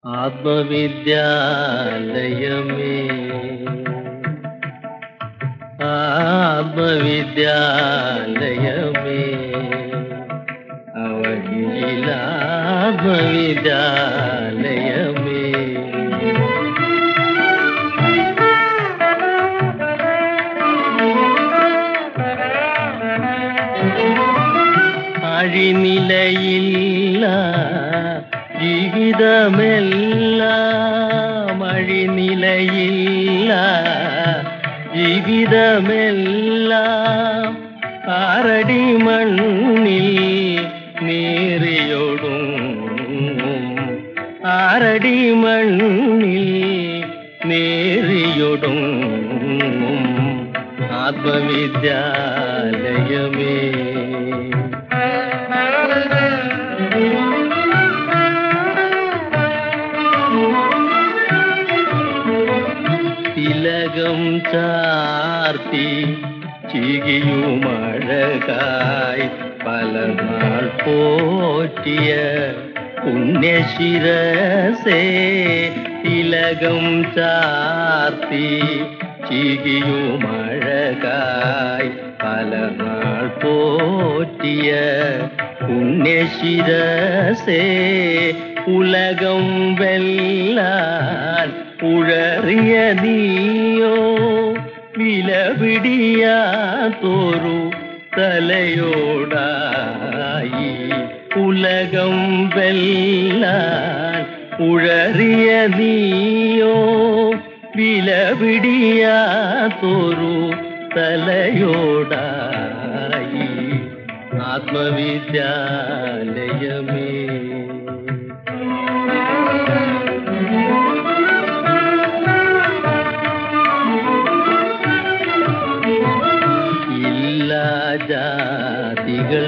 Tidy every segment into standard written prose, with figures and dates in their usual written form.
ആത്മവിദ്യാലയമേ ആത്മവിദ്യാലയമേ അവനിലാത്മവിദ്യാലയമേ അഴിനിലയില്ല ജീവിതമെല്ലാം അഴിനിലയില്ല ജീവിതമെല്ലാം ആറടി മണ്ണിൽ നേറിയൊടുങ്ങും ആറടി മണ്ണിൽ നേറിയൊടുങ്ങും ആത്മവിദ്യാലയമേ തിലകം ചാർത്തി ചികിയുമഴകായി പലനാൾ പോറ്റിയ പുണ്യശിരസേ തിലകം ചാർത്തി ചികിയുമഴകായി പലനാൾ പോറ്റിയ പുണ്യശിരസേ ഉലകം വെല്ലാൻ ഉഴറിയ നീയോ വിലപിടിയാത്തൊരു തലയോടായി ഉലകം വെല്ലാൻ ഉഴറിയ നീയോ വിലപിടിയാത്തൊരു തലയോടായി ആത്മവിദ്യാലയമേ ജാതികൾ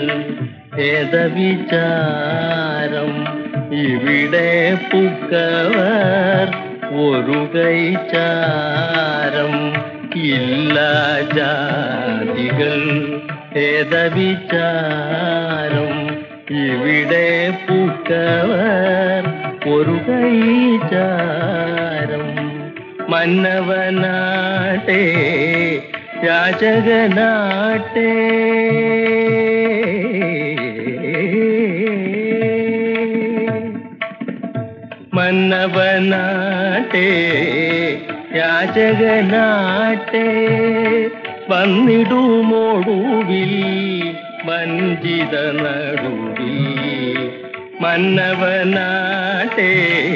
ഭേദവിചാരം ഇവിടെ പുക്കവർ ഒരു കൈചാരം ഇല്ല ജാതികൾ ഭേദവിചാരം ഇവിടെ പുക്കവർ ഒരു കൈചാരം മന്നവനാട്ടെ യാചകനാട്ടെ മന്നവനാട്ടെ യാചകനാട്ടെ വന്നിടുമോടുവിൽ വഞ്ചിത നടുവിൽ മന്നവനാട്ടെ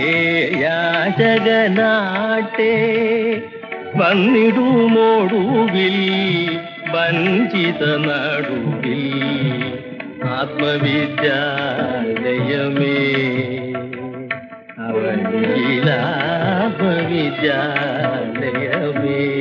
യാചകനാട്ടെ വന്നിടുമോടുവിൽ വഞ്ചിത നടുവിൽ ആത്മവിദ്യാലയമേ അവനിലാത്മവിദ്യാലയമേ